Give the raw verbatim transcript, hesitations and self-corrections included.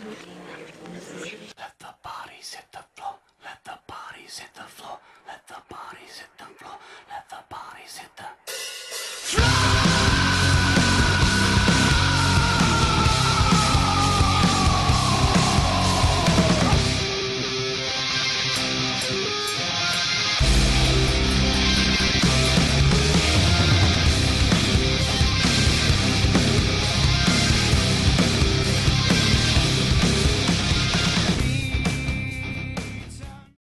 Let the bodies hit the floor. Let the bodies hit the floor. Let the bodies hit the floor. Let the bodies